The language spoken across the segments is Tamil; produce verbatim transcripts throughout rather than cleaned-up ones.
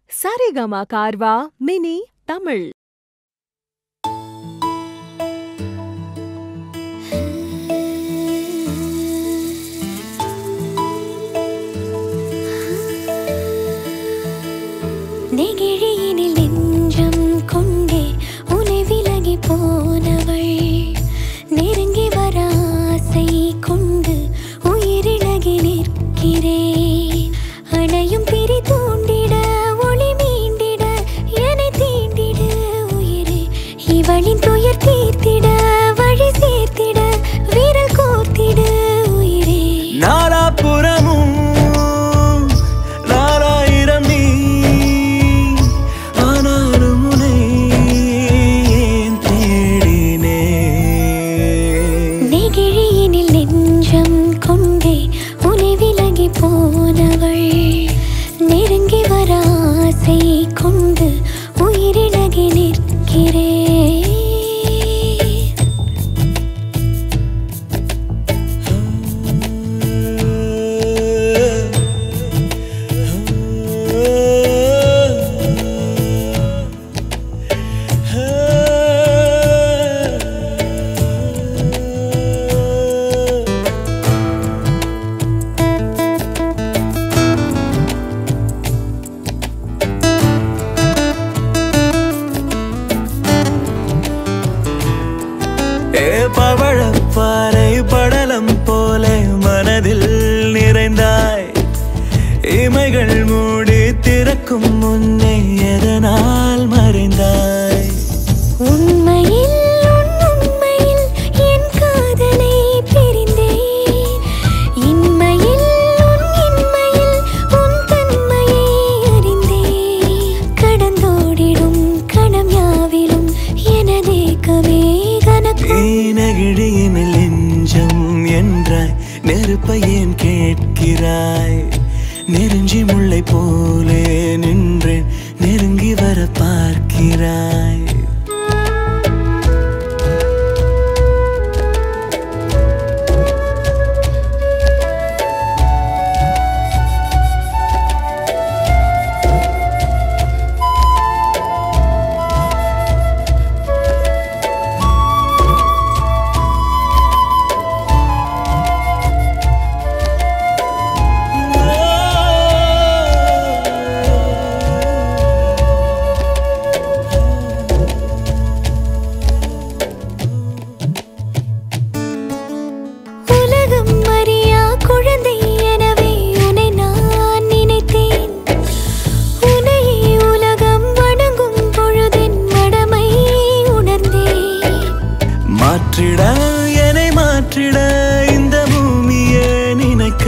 சரிகமா கார்வா மினி தமிழ். நெகிழியினில் நெஞ்சம் கொண்டே உனை விலகி போனவள், நெருங்கி வர ஆசை கொண்டு உயிரிழகி நிற்கிறேன். அணையும் பிரி தூண்டிட ஒளி மீண்டிட என்னை தீண்டிட உயிரே, இவளின் துயர் தீர்த்திட வழி சேர்த்திட விரல் கோர்த்திட உயிரே. நாலாபுறமும் போனவள், நெருங்கி வர ஆசை கொண்டு உயிரிழகி நிற்கிறேன். பவழப்பாறை படலம் போல மனதில் நிறைந்தாய், இமைகள் மூடி திறக்கும் முன்னே எதனால் மறைந்தாய்? உண்மையில் உண்மையில் என் காதலை பிரிந்தேன், இன்மையில் உன் இன்மையில் உன் தன்மையை அறிந்தேன். கடந்தோடிடும் கணம் யாவிலும் எனதேக்கமே நெகிழியினில் நெஞ்சம் என்றாய், நெருப்பை ஏன் கேட்கிறாய்? நெருஞ்சி முல்லை போலே நின்றேன், நெருங்கி வர பார்க்கிறாய். மாற்றிட என்னை மாற்றிட இந்த பூமியே நினைக்க,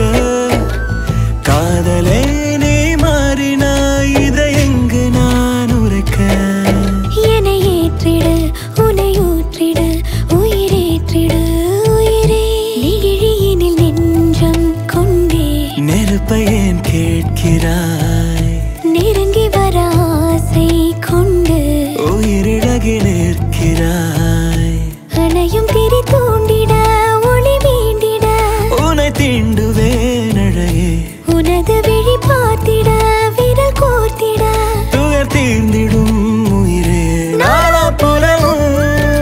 காதலே நீ மாறினாய், இதை எங்கு நான் உரைக்க? என்னை ஏற்றிட உன்னை ஊற்றிட உயிரேற்றிட உயிரே. நெகிழியினில் நெஞ்சம் கொண்டே நெருப்பை ஏன் கேட்கிறாய்? நெருங்கி வர ஆசை கொண்டு உயிரிழகி நிற்கிறாய். அணையும் திரி தூண்டிட ஒளி மீண்டிட உன்னை தீண்டுவேன் அழகே, உனது விழி பார்த்திட விரல் கோர்த்திட துயர் தீர்ந்திடும் உயிரே. நாலாபுறமும்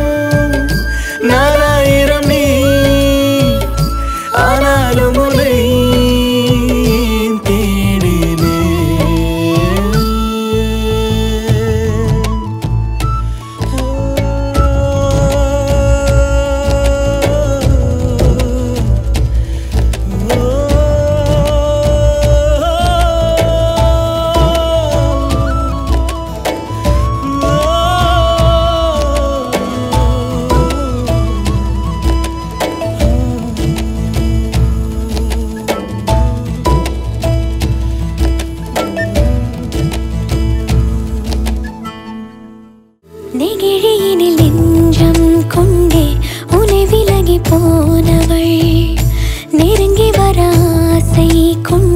நாலாயிரம் நீ, ஆனாலும் உன்னை தேடினேன். நெகிழியினில் நெஞ்சம் கொண்டே உனை விலகி போனவள், நெருங்கி வர ஆசை கொண்டு